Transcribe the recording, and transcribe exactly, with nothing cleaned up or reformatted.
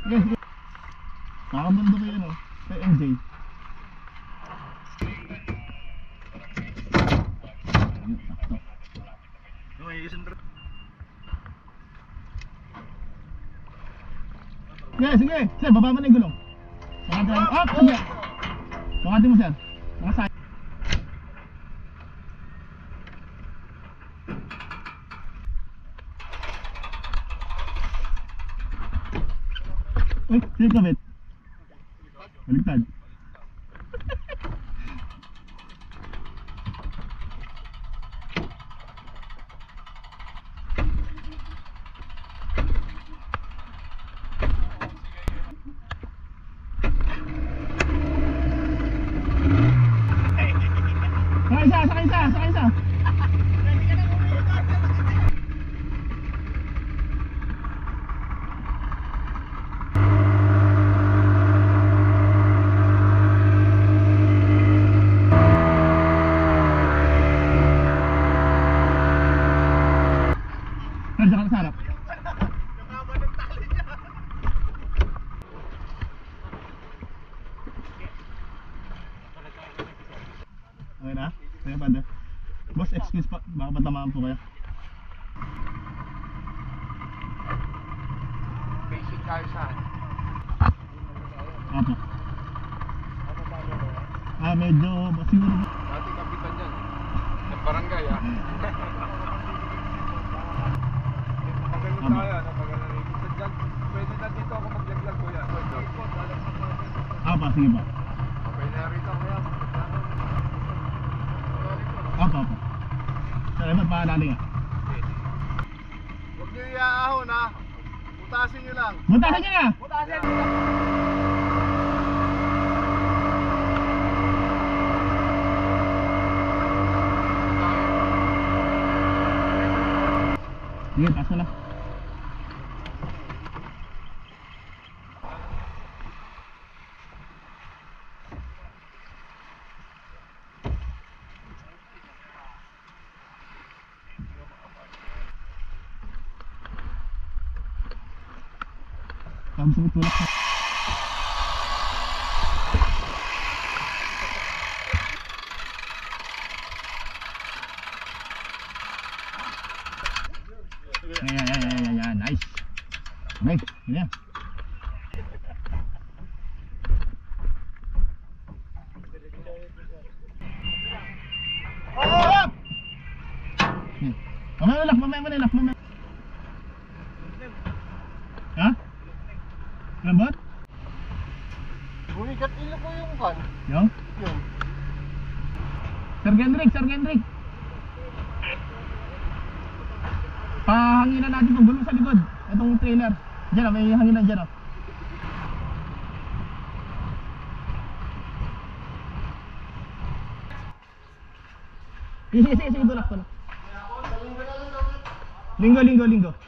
Sige, sige. Nakabando ko yun o. Kay M J. Ayun, sakto. Sige, sige. Sir, baba mo na yung gulong. Makati mo. Up! Sige. Makati mo, sir. Makasay. Uy, sige kabit. Baligtad. Sakay isa, sakay isa, sakay isa. Diyan ka sa harap. Okay na? Kaya pa din. Boss, excuse pa. Baka patamaan po kaya. Basic tayo saan? Apo. Ah, medyo siguro. Dati kapitan yan. Sa barangay ah. Magaling tayo, ano? Magaling. Sa dyan, pwede na dito ako maglaglag ko yan. Apa, sige pa. Okay na rito ko yan. Apa, apa. Salamat pa natin ah. Huwag niyo iaahon ha. Butasin niyo lang. Butasan niya na! Butasin! Sige, pasok na. Kamu sebut tulak. Ya, ya, ya, ya, ya, nice. Baik, ini ya. Oh! Mamaya mo lang, mamaya mo lang, mamaya. Ha? Lambot? Bumigat ilo ko yung kan. Yung? Yun. Sir Gendrik, Sir Gendrik. Pahanginan natin itong gulong sa likod. Itong trailer. Diyan, may hanginan dyan. Sige, sige, sige, tulak, tulak. Linggo, linggo, linggo.